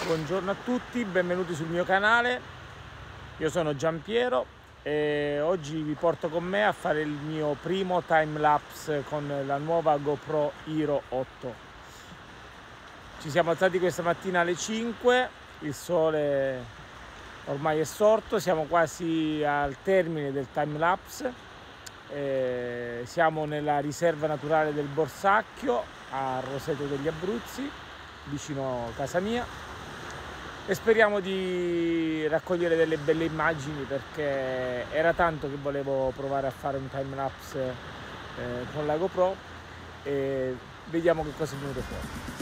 Buongiorno a tutti, benvenuti sul mio canale. Io sono Giampiero e oggi vi porto con me a fare il mio primo timelapse con la nuova GoPro Hero 8. Ci siamo alzati questa mattina alle 5, il sole ormai è sorto, siamo quasi al termine del timelapse. Siamo nella riserva naturale del Borsacchio a Roseto degli Abruzzi, vicino a casa mia, e speriamo di raccogliere delle belle immagini, perché era tanto che volevo provare a fare un timelapse con la GoPro, e vediamo che cosa è venuto fuori.